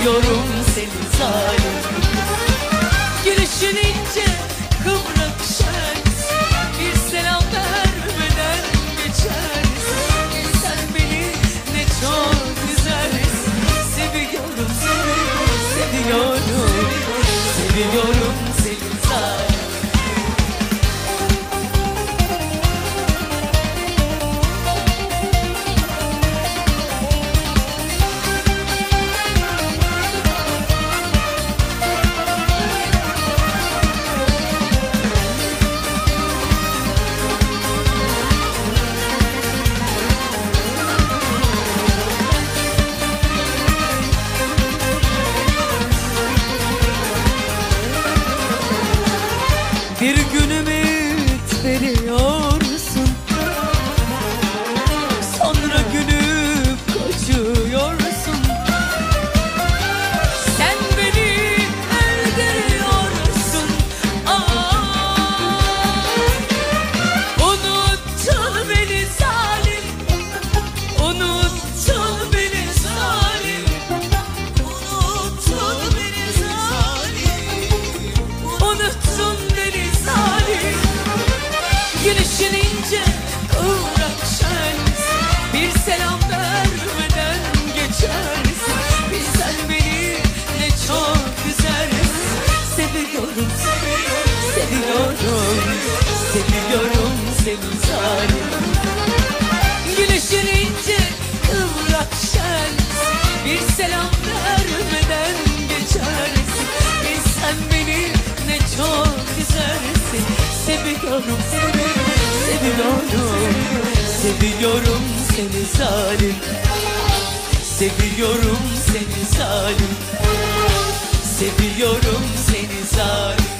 seviyorum seni zalim. Gülüşün ince kıvrak şersin, bir selam vermeden geçersin. Sen beni ne çok güzelsin. Seviyorum, seviyorum, seviyorum, seviyorum seni zalim. Bir gün ümit veriyorsun, sonra gülüp kaçıyorsun. Sen beni öldürüyorsun. Unuttun beni zalim, unuttun beni zalim, unuttun beni zalim, unuttun beni zalim. Gülüşün ince kıvrak şersin, bir selam vermeden geçersin. Bilsen beni ne çok güzelsin. Seviyorum, seviyorum, seviyorum, seviyorum seni zalim. Gülüşün ince kıvrak şersin, bir selam vermeden geçersin. Bilsen beni ne çok güzelsin. Seviyorum, seviyorum, seviyorum, seviyorum seni zalim. Seviyorum seni zalim, seviyorum seni zalim.